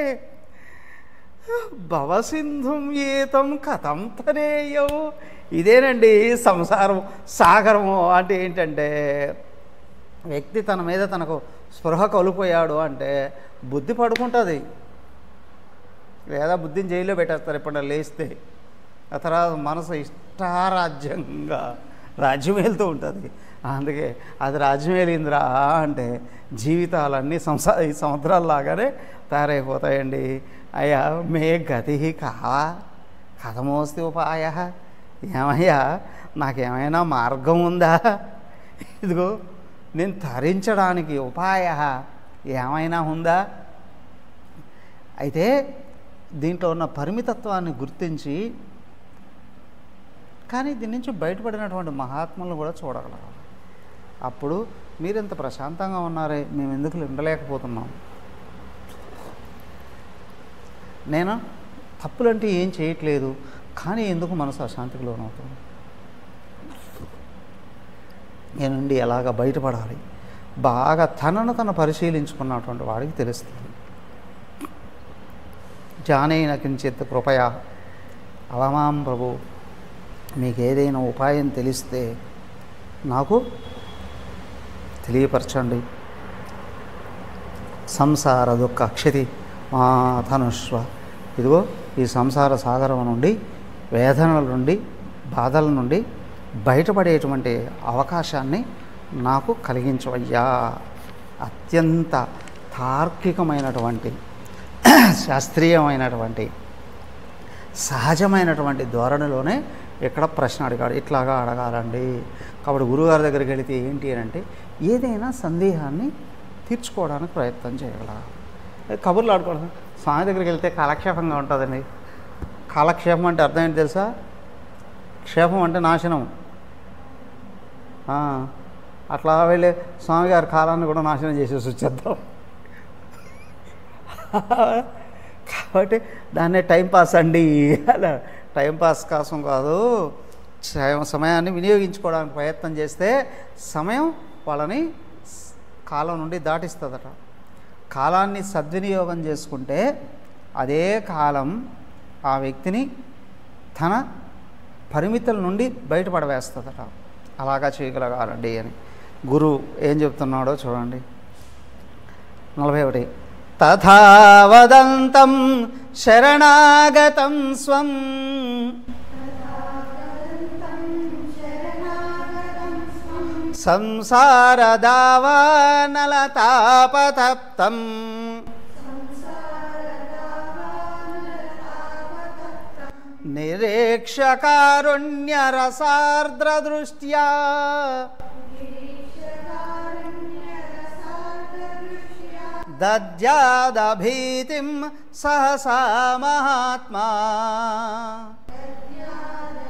Speaker 1: భవసింధుం ఏతం కథం తనేయం. ఇదేనండి సంసారం సాగరము అంటే ఏంటంటే వ్యక్తి తన మీద తనకు స్పృహ కోల్పోయాడు అంటే బుద్ధి పడుకుంటుంది, లేదా బుద్ధిని జైల్లో పెట్టేస్తారు ఎప్పుడన్నా లేస్తే. ఆ తర్వాత మనసు ఇష్టారాజ్యంగా రాజ్యం వెళ్తూ ఉంటుంది. అందుకే అది రాజ్యం వెళ్ళిందిరా అంటే జీవితాలన్నీ సంసా ఈ సముద్రాల్లాగానే తయారైపోతాయండి. అయ్యా మే గతి కావా కథమోస్తి ఉపాయ. ఏమయ్యా నాకేమైనా మార్గం ఉందా? ఇదిగో నేను తరించడానికి ఉపాయ ఏమైనా ఉందా? అయితే దీంట్లో ఉన్న పరిమితత్వాన్ని గుర్తించి కానీ దీని నుంచి బయటపడినటువంటి మహాత్ములను కూడా చూడగలగాలి. అప్పుడు మీరెంత ప్రశాంతంగా ఉన్నారే, మేము ఎందుకు ఉండలేకపోతున్నాం? నేను తప్పులంటే ఏం చేయట్లేదు, కానీ ఎందుకు మనసు అశాంతికి లోనవుతుంది? నేనుండి ఎలాగ బయటపడాలి? బాగా తనను తను పరిశీలించుకున్నటువంటి వాడికి తెలుస్తుంది. జానేన కించిత్ కృపయా అవమాం ప్రభు. మీకు ఏదైనా ఉపాయం తెలిస్తే నాకు తెలియపరచండి. సంసార దుఃఖ అక్షతి మా ధనుష్వ. ఇదిగో ఈ సంసార సాగరం నుండి, వేదనల నుండి, బాధల నుండి బయటపడేటువంటి అవకాశాన్ని నాకు కలిగించవయ్యా. అత్యంత తార్కికమైనటువంటి శాస్త్రీయమైనటువంటి సహజమైనటువంటి ధోరణిలోనే ఇక్కడ ప్రశ్న అడిగాడు. ఇట్లాగా అడగాలండి. కాబట్టి గురువుగారి దగ్గరికి వెళితే ఏంటి అని అంటే ఏదైనా సందేహాన్ని తీర్చుకోవడానికి ప్రయత్నం చేయగలగాలి. కబుర్లు ఆడుకోవడం. స్వామి దగ్గరికి వెళ్తే కాలక్షేపంగా ఉంటుందండి. కాలక్షేపం అంటే అర్థం ఏంటి తెలుసా? క్షేపం అంటే నాశనం. అట్లా వెళ్ళి స్వామిగారి కాలాన్ని కూడా నాశనం చేసేసి వచ్చేద్దాం. కాబట్టి దాన్నే టైంపాస్ అండి. అలా టైంపాస్ కోసం కాదు, సమయాన్ని వినియోగించుకోవడానికి ప్రయత్నం చేస్తే సమయం వాళ్ళని కాలం నుండి దాటిస్తుందట. కాలాన్ని సద్వినియోగం చేసుకుంటే అదే కాలం ఆ వ్యక్తిని తన పరిమితుల నుండి బయటపడవేస్తుందట. అలాగా చేయగలగాలండి అని గురువు ఏం చెప్తున్నాడో చూడండి. నలభై ఒకటి. తథా వదంతం శరణాగతం స్వం సంసారదావానలతాపతప్తం నిరీక్ష్య కారుణ్యరసార్ద్రదృష్ట్యా దద్యాదభీతిం సహసా మహాత్మా.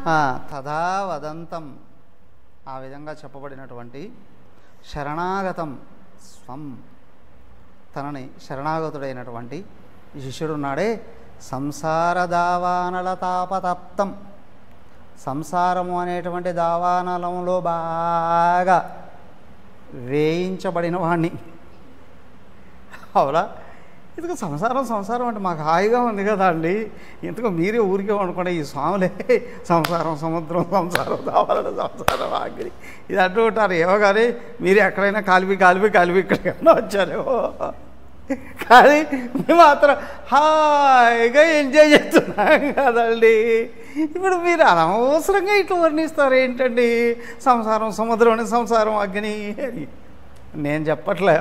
Speaker 1: తదా వదంతం, ఆ విధంగా చెప్పబడినటువంటి శరణాగతం స్వం, తనని శరణాగతుడైనటువంటి శిష్యుడున్నాడే, సంసార దావానల తాపతప్తం, సంసారము అనేటువంటి దావానలంలో బాగా వేయించబడిన వాణ్ణి. అవునా? ఇందుకు సంసారం సంసారం అంటే మాకు హాయిగా ఉంది కదా అండి, ఇంతకు మీరే ఊరికే అనుకోండి ఈ స్వాములే సంసారం సముద్రం సంసారం దావాలన సంసారం ఆగిరి ఇది అంటూ ఉంటారు. ఏమో కానీ మీరు ఎక్కడైనా కాలిపి కాలిపి కాలిపి ఇక్కడికన్నా వచ్చారేమో, కానీ మేము మాత్రం హాయిగా ఎంజాయ్ చేస్తున్నాం కదండి. ఇప్పుడు మీరు అనవసరంగా ఇట్లా వర్ణిస్తారు ఏంటండి, సంసారం సముద్రం అని సంసారం అగ్ని అని. నేను చెప్పట్లే,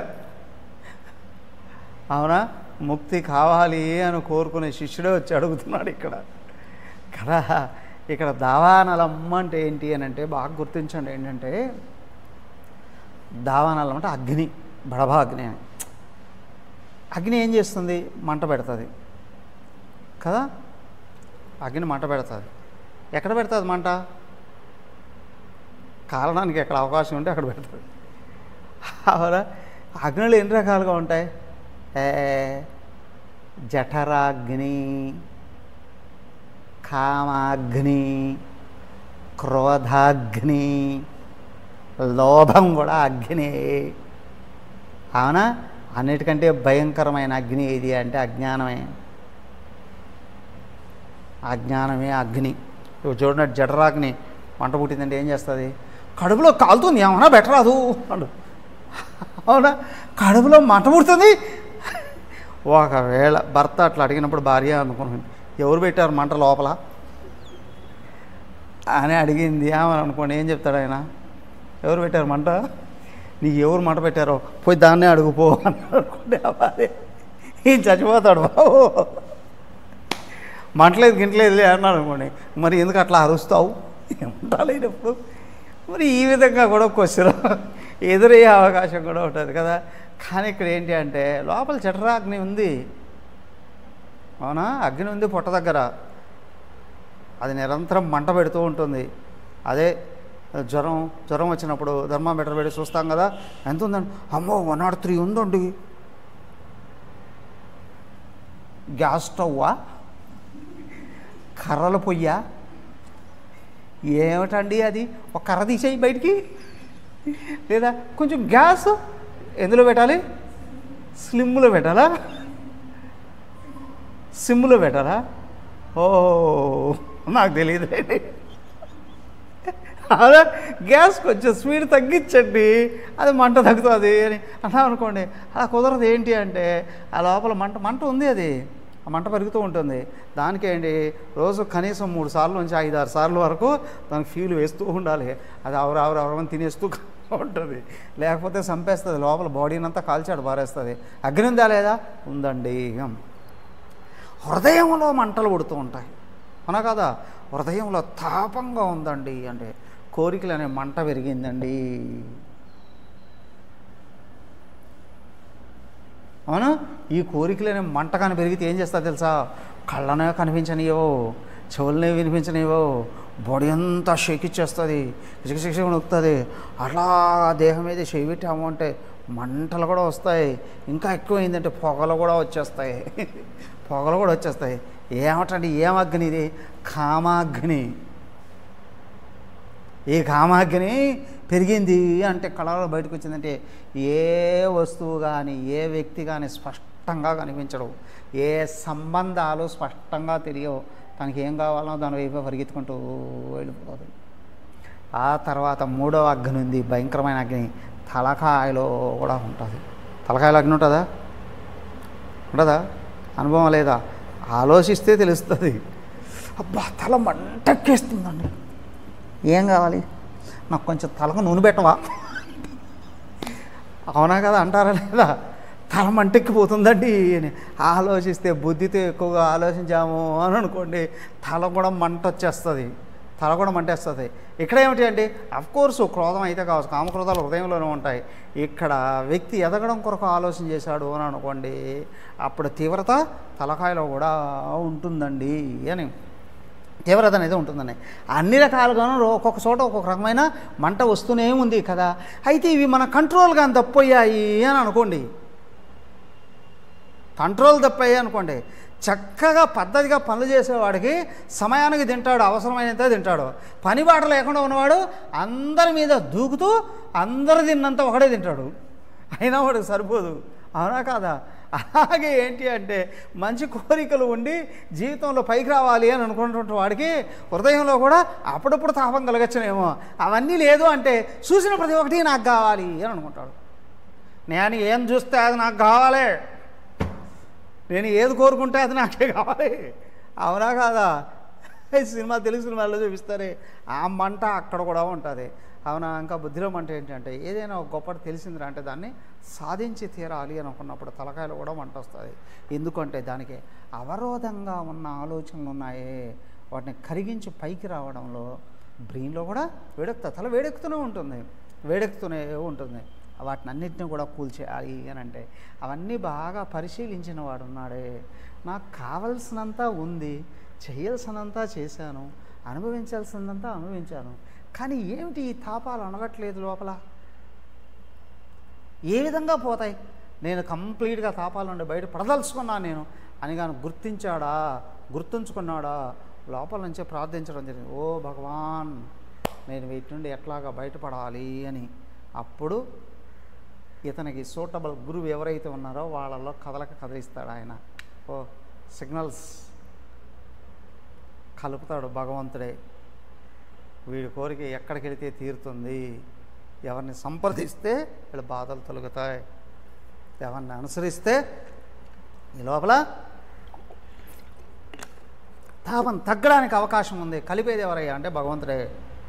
Speaker 1: అవునా? ముక్తి కావాలి అని కోరుకునే శిష్యుడే వచ్చి అడుగుతున్నాడు ఇక్కడ కదా. ఇక్కడ దావానలం అంటే ఏంటి అని అంటే బాగా గుర్తించండి. ఏంటంటే దావానలం అంటే అగ్ని, బడబా అగ్ని అని. అగ్ని ఏం చేస్తుంది? మంట పెడుతుంది కదా. అగ్ని మంట పెడుతుంది. ఎక్కడ పెడుతుంది మంట? కారణానికి ఎక్కడ అవకాశం ఉంటే అక్కడ పెడుతుంది. అవునా? అగ్నులు ఎన్ని రకాలుగా ఉంటాయి? జఠరాగ్ని, కామాగ్ని, క్రోధాగ్ని, లోభం కూడా అగ్ని. అవునా? అన్నిటికంటే భయంకరమైన అగ్ని ఏది అంటే అజ్ఞానమే. అజ్ఞానమే అగ్ని. ఇప్పుడు చూడండి, జఠరాగ్ని మంట పుట్టిందంటే ఏం చేస్తుంది? కడుపులో కాలుతుంది, ఏమన్నా బెటరాదు అడు. అవునా? కడుపులో మంట పుడుతుంది. ఒకవేళ భర్త అట్లా అడిగినప్పుడు భార్య అనుకున్నాను, ఎవరు పెట్టారు మంట లోపల అని అడిగింది ఏమని అనుకోండి, ఏం చెప్తాడు ఆయన? ఎవరు పెట్టారు మంట? నీకు ఎవరు మంట పెట్టారో పోయి దాన్నే అడుగుపో అని అనుకోండి. ఆ భార్య ఈయన చచ్చిపోతాడు. బాబు మంటలేదు గింటలేదు అన్నాడు అనుకోండి, మరి ఎందుకు అట్లా అరుస్తావు ఏమంటాలేనప్పుడు? మరి ఈ విధంగా కూడా క్వశ్చన్ ఎదురయ్యే అవకాశం కూడా ఉంటుంది కదా. కానీ ఇక్కడ ఏంటి అంటే లోపల జఠరాగ్ని ఉంది. అవునా? అగ్ని ఉంది పొట్ట దగ్గర, అది నిరంతరం మంట పెడుతూ ఉంటుంది. అదే జ్వరం జ్వరం వచ్చినప్పుడు థర్మామీటర్ పెట్టి చూస్తాం కదా, ఎంత ఉందండి? అమ్మో వన్ నాట్ త్రీ ఉందండి. గ్యాస్ స్టవ్వా, కర్రల పొయ్యా, ఏమిటండి అది? ఒక కర్ర తీసేయి బయటికి, లేదా కొంచెం గ్యాస్ ఎందులో పెట్టాలి? స్లిమ్లో పెట్టాలా? సిమ్లో పెట్టాలా? ఓ నాకు తెలియదు. అలా గ్యాస్ కొంచెం స్పీడ్ తగ్గించండి, అది మంట తగ్గుతుంది అని అన్నా అనుకోండి. అలా కుదరదు. ఏంటి అంటే ఆ లోపల మంట మంట ఉంది, అది ఆ మంట పెరుగుతూ ఉంటుంది. దానికి ఏంటి, రోజు కనీసం మూడు సార్లు నుంచి ఐదు ఆరు సార్లు వరకు దానికి ఫ్యూల్ వేస్తూ ఉండాలి. అది అవరు అవరు అవరని తినేస్తూ ఉంటుంది, లేకపోతే చంపేస్తుంది. లోపల బాడీని అంతా కాల్చాడు పారేస్తుంది. అగ్ని ఉందా లేదా? ఉందండి. హృదయంలో మంటలు పుడుతూ ఉంటాయి, అవునా కదా? హృదయంలో తాపంగా ఉందండి అంటే కోరికలు అనే మంట పెరిగిందండి. అవునా? ఈ కోరికలు అనే మంట కానీ పెరిగితే ఏం చేస్తా తెలుసా? కళ్ళనే కనిపించనివో, చెవులనే వినిపించనివో, బాడీ అంతా షేక్ ఇచ్చేస్తుంది, శిక్ష నొక్కుతుంది. అట్లా దేహం మీద చేయి పెట్టాము అంటే మంటలు కూడా వస్తాయి. ఇంకా ఎక్కువైందంటే పొగలు కూడా వచ్చేస్తాయి, పొగలు కూడా వచ్చేస్తాయి. ఏమటండి, ఏం అగ్ని ఇది? కామాగ్ని. ఈ కామాగ్ని పెరిగింది అంటే కళలో బయటకు వచ్చిందంటే ఏ వస్తువు కానీ ఏ వ్యక్తి కానీ స్పష్టంగా కనిపించడు, ఏ సంబంధాలు స్పష్టంగా తెలియవు. తనకి ఏం కావాలో దాని వైపు పరిగెత్తుకుంటూ వెళ్ళిపోతుంది. ఆ తర్వాత మూడవ అగ్ని ఉంది, భయంకరమైన అగ్ని. తలకాయలో కూడా ఉంటుంది. తలకాయలో అగ్ని ఉంటుందా? ఉంటుందా? అనుభవం లేదా? ఆలోచిస్తే తెలుస్తుంది. అబ్బా తల మంటెక్కేస్తుందండి, ఏం కావాలి? నాకు కొంచెం తలకు నూనె పెట్టవా? అవునా కదా? అంటారా లేదా? తల మంటెక్కిపోతుందండి అని ఆలోచిస్తే, బుద్ధితో ఎక్కువగా ఆలోచించాము అని అనుకోండి, తల కూడా మంట వచ్చేస్తుంది, తల కూడా మంటేస్తుంది. ఇక్కడ ఏమిటి అంటే అఫ్కోర్సు క్రోధం అయితే కావచ్చు, కామక్రోధాలు హృదయంలోనే ఉంటాయి. ఇక్కడ వ్యక్తి ఎదగడం కొరకు ఆలోచన చేశాడు అని అనుకోండి, అప్పుడు తీవ్రత తలకాయలో కూడా ఉంటుందండి అని. తీవ్రత అనేది ఉంటుందని. అన్ని రకాలుగాను ఒక్కొక్క చోట ఒక్కొక్క రకమైన మంట వస్తూనే ఉంది కదా. అయితే ఇవి మన కంట్రోల్గా తప్పయ్యాయి అని అనుకోండి, కంట్రోల్ తప్పయ్యాయి అనుకోండి, చక్కగా పద్ధతిగా పనులు చేసేవాడికి సమయానికి తింటాడు, అవసరమైనంత తింటాడు. పని బాట లేకుండా ఉన్నవాడు అందరి మీద దూకుతూ అందరు తిన్నంత ఒకడే తింటాడు, అయినా వాడికి సరిపోదు. అవునా కాదా? అలాగే ఏంటి అంటే మంచి కోరికలు ఉండి జీవితంలో పైకి రావాలి అని అనుకున్నటువంటి వాడికి హృదయంలో కూడా అప్పుడప్పుడు తాపం కలగచ్చునేమో. అవన్నీ లేదు అంటే చూసిన ప్రతి ఒక్కటి నాకు కావాలి అని అనుకుంటాడు. నేను ఏం చూస్తే అది నాకు కావాలి, నేను ఏది కోరుకుంటే అది నాకే కావాలి. అవునా కాదా? సినిమా తెలుగు సినిమాల్లో చూపిస్తారే ఆ మంట అక్కడ కూడా ఉంటుంది. అవునా? ఇంకా బుద్ధిలో మంట ఏంటంటే ఏదైనా ఒక గొప్పటి తెలిసిందిరా అంటే దాన్ని సాధించి తీరాలి అని అనుకున్నప్పుడు తలకాయలు కూడా మంట వస్తుంది. ఎందుకంటే దానికి అవరోధంగా ఉన్న ఆలోచనలు ఉన్నాయే, వాటిని కరిగించి పైకి రావడంలో బ్రెయిన్లో కూడా వేడెక్కుతా తల వేడెక్కుతూనే ఉంటుంది వేడెక్కుతూనే ఉంటుంది వాటిని అన్నింటినీ కూడా కూల్చేయాలి అని అంటే అవన్నీ బాగా పరిశీలించిన వాడు ఉన్నాడే. నాకు కావలసినంత ఉంది, చేయాల్సినంతా చేశాను, అనుభవించాల్సిందంతా అనుభవించాను, కానీ ఏమిటి ఈ తాపాలు అనగట్లేదు లోపల, ఏ విధంగా పోతాయి, నేను కంప్లీట్గా తాపాల నుండి బయట పడదలుచుకున్నాను నేను అని కానీ గుర్తించాడా, గుర్తుంచుకున్నాడా, లోపల నుంచే ప్రార్థించడం జరిగింది, ఓ భగవాన్ నేను వీటి నుండి ఎట్లాగా బయటపడాలి అని. అప్పుడు ఇతనికి సూటబుల్ గురువు ఎవరైతే ఉన్నారో వాళ్ళలో కదలక కదిలిస్తాడు ఆయన. ఓ సిగ్నల్స్ కలుపుతాడు భగవంతుడే. వీడి కోరిక ఎక్కడికి వెళితే తీరుతుంది, ఎవరిని సంప్రదిస్తే వీళ్ళ బాధలు తొలగుతాయి, ఎవరిని అనుసరిస్తే ఈ లోపల తాపం తగ్గడానికి అవకాశం ఉంది. కలిపేది ఎవరయ్యా అంటే భగవంతుడే.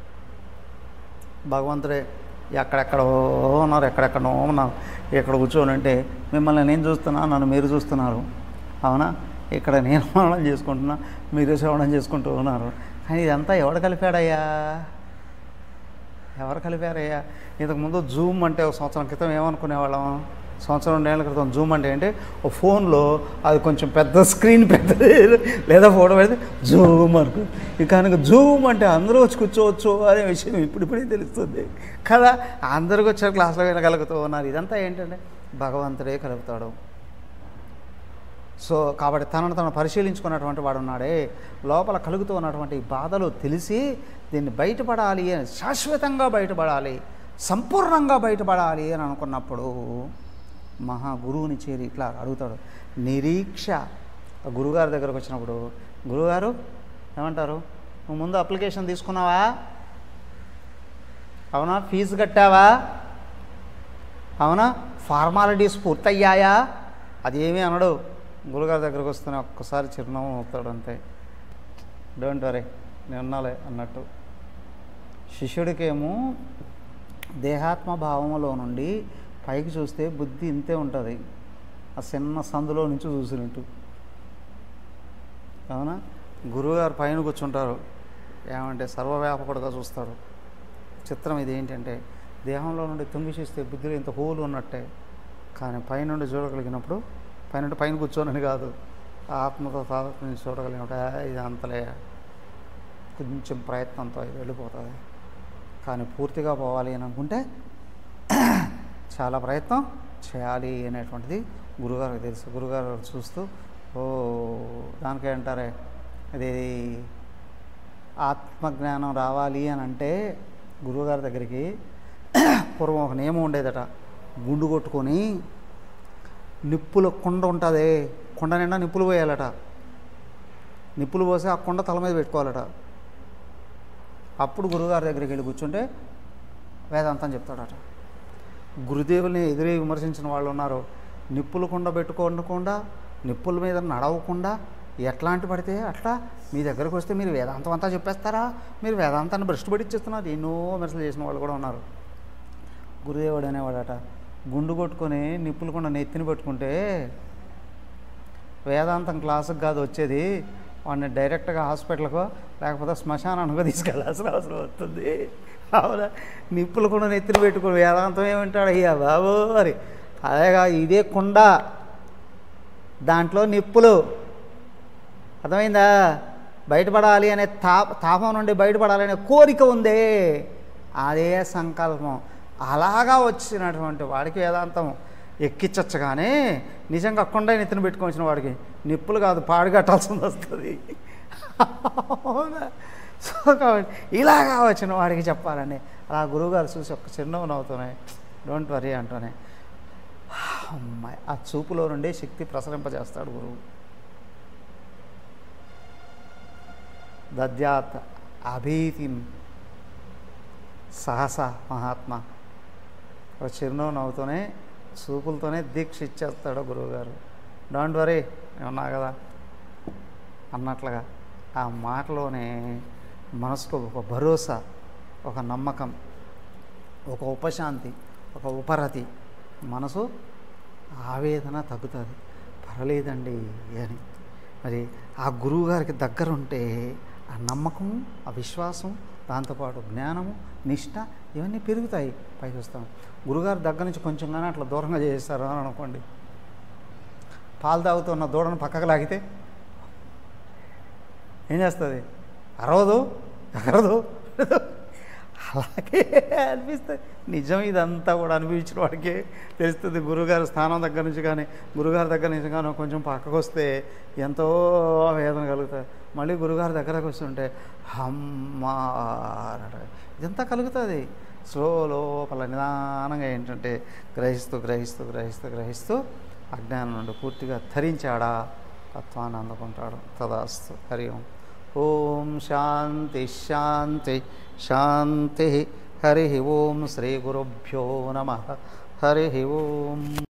Speaker 1: భగవంతుడే ఎక్కడెక్కడో ఉన్నారు, ఎక్కడెక్కడో ఉన్నారు. ఇక్కడ కూర్చొని అంటే మిమ్మల్ని నేను చూస్తున్నా, నన్ను మీరు చూస్తున్నారు. అవునా? ఇక్కడ నేను శ్రవణం చేసుకుంటున్నా, మీరు శ్రవణం చేసుకుంటూ ఉన్నారు. కానీ ఇదంతా ఎవడు కలిపాడయ్యా, ఎవరు కలిపారయ్యా? ఇంతకుముందు జూమ్ అంటే ఒక సంవత్సరం క్రితం ఏమనుకునేవాళ్ళం, సంవత్సరం రెండేళ్ల క్రితం జూమ్ అంటే ఏంటి, ఓ ఫోన్లో అది కొంచెం పెద్ద స్క్రీన్ పెద్దది లేదా ఫోటో పెడితే జూమ్ అనుకో. ఇక కనుక జూమ్ అంటే అందరూ వచ్చి కూర్చోవచ్చు అనే విషయం ఇప్పుడిప్పుడే తెలుస్తుంది కదా. అందరికి వచ్చారు, క్లాసులో వినగలుగుతూ ఉన్నారు. ఇదంతా ఏంటంటే భగవంతుడే కలుపుతాడు. సో కాబట్టి తనను తను పరిశీలించుకున్నటువంటి వాడు ఉన్నాడే, లోపల కలుగుతూ ఉన్నటువంటి బాధలు తెలిసి దీన్ని బయటపడాలి అని, శాశ్వతంగా బయటపడాలి, సంపూర్ణంగా బయటపడాలి అని అనుకున్నప్పుడు మహా గురువుని చేరి ఇట్లా అడుగుతాడు. నిరీక్ష గురుగారి దగ్గరకు వచ్చినప్పుడు గురుగారు ఏమంటారు, నువ్వు ముందు అప్లికేషన్ తీసుకున్నావా, అవునా, ఫీజు కట్టావా, అవునా, ఫార్మాలిటీస్ పూర్తయ్యాయా, అదేమీ అనడు. గురుగారి దగ్గరకు వస్తేనే ఒక్కసారి చిరునవ్వు అవుతాడు అంతే. డోంట్ వరీ నేను ఉన్నాలే అన్నట్టు. శిష్యుడికేమో దేహాత్మ భావములో నుండి పైకి చూస్తే బుద్ధి ఇంతే ఉంటుంది, ఆ చిన్న సందులో నుంచి చూసినట్టు. అవునా? గురువుగారు పైన కూర్చుంటారు, ఏమంటే సర్వవ్యాపకుడుగా చూస్తాడు. చిత్రం ఇది ఏంటంటే దేహంలో నుండి తొంగి చూస్తే బుద్ధిలో ఇంత హోలు ఉన్నట్టే, కానీ పైనుండి చూడగలిగినప్పుడు పైన పైన కూర్చోనని కాదు, ఆత్మతో తాత్మ నుంచి చూడగలిగినప్పుడు ఇది అంతలే, కొంచెం ప్రయత్నంతో ఇది వెళ్ళిపోతుంది. కానీ పూర్తిగా పోవాలి అని అనుకుంటే చాలా ప్రయత్నం చేయాలి అనేటువంటిది గురుగారికి తెలుసు. గురుగారు చూస్తూ ఓ దానికే అంటారే, ఇది ఆత్మజ్ఞానం రావాలి అని అంటే గురువుగారి దగ్గరికి పూర్వం ఒక నియమం ఉండేదట. గుండు కొట్టుకొని నిప్పుల కుండ ఉంటుంది, కుండ నిండా నిప్పులు పోయాలట. నిప్పులు పోసి ఆ కుండ తల మీద పెట్టుకోవాలట. అప్పుడు గురువుగారి దగ్గరికి వెళ్ళి కూర్చుంటే వేదాంతం చెప్తాడట. గురుదేవుల్ని ఎదురే విమర్శించిన వాళ్ళు ఉన్నారు. నిప్పులు కుండ పెట్టుకోకుండా, నిప్పుల మీద నడవకుండా ఎట్లాంటి పడితే అట్లా మీ దగ్గరకు వస్తే మీరు వేదాంతం అంతా చెప్పేస్తారా, మీరు వేదాంతాన్ని భ్రష్టు పడిచ్చేస్తున్నారు, ఎన్నో విమర్శలు చేసిన వాళ్ళు కూడా ఉన్నారు. గురుదేవుడు అనేవాడట, గుండు కొట్టుకొని నిప్పులు కుండ నెత్తిని పెట్టుకుంటే వేదాంతం క్లాసుకు కాదు వచ్చేది, వాడిని డైరెక్ట్గా హాస్పిటల్కో లేకపోతే శ్మశానానికో తీసుకెళ్ళాల్సిన అవసరం వస్తుంది. అవునా? నిప్పులు కుండ నెత్తిని పెట్టుకుని వేదాంతం ఏమంటాడు అయ్యా బాబు మరి, అదేగా ఇదే కుండ, దాంట్లో నిప్పులు, అర్థమైందా? బయటపడాలి అనే తా తాపం నుండి బయటపడాలనే కోరిక ఉందే, అదే సంకల్పం. అలాగా వచ్చినటువంటి వాడికి వేదాంతం ఎక్కించచ్చు. కానీ నిజంగా కొండ నెత్తిన పెట్టుకొని వచ్చిన వాడికి నిప్పులు కాదు పాడు కట్టాల్సింది వస్తుంది. సో కాబట్టి ఇలాగా వచ్చిన వాడికి చెప్పాలని అలా గురువుగారు చూసి ఒక్క చిరునవ్వు నవ్వుతున్నాయి, డోంట్ వరీ అంటూనే అమ్మాయి ఆ చూపులో నుండే శక్తి ప్రసరింపజేస్తాడు గురువు. దద్యాత్ అభీతిం సహసా మహాత్మ. ఒక చిరునవ్వు నవ్వుతూనే చూపులతోనే దీక్ష ఇచ్చేస్తాడు గురువుగారు. డోంట్ వరీ ఉన్నా కదా అన్నట్లుగా ఆ మాటలోనే మనసుకు ఒక భరోసా, ఒక నమ్మకం, ఒక ఉపశాంతి, ఒక ఉపరతి, మనసు ఆవేదన తగ్గుతుంది. పర్వాలేదండి అని. మరి ఆ గురువుగారికి దగ్గర ఉంటే ఆ నమ్మకము, ఆ విశ్వాసం, దాంతోపాటు జ్ఞానము, నిష్ఠ ఇవన్నీ పెరుగుతాయి. పైకి వస్తాం. గురుగారి దగ్గర నుంచి కొంచెం కానీ అట్లా దూరంగా చేస్తారు అని అనుకోండి, పాలు తాగుతున్న దూడను పక్కకు లాగితే ఏం చేస్తుంది? అరవదు, ఎగరదు. అలాగే అనిపిస్తుంది. నిజం ఇదంతా కూడా అనిపించిన వాడికే తెలుస్తుంది. గురుగారి స్థానం దగ్గర నుంచి కానీ గురుగారి దగ్గర నుంచి కానీ కొంచెం పక్కకు వస్తే ఎంతో వేదన కలుగుతుంది. మళ్ళీ గురుగారి దగ్గరకు వస్తుంటే అమ్మా ఇదంతా కలుగుతుంది. స్లో లోపల నిదానంగా ఏంటంటే గ్రహిస్తూ గ్రహిస్తూ గ్రహిస్తూ గ్రహిస్తూ అజ్ఞానం నుండి పూర్తిగా ధరించాడా తత్వాన్ని అందుకుంటాడు. తదాస్తు. హరి ఓం. ఓం శాంతి శాంతి శాంతి. హరి ఓం. శ్రీ గురుభ్యో నమః. హరి ఓం.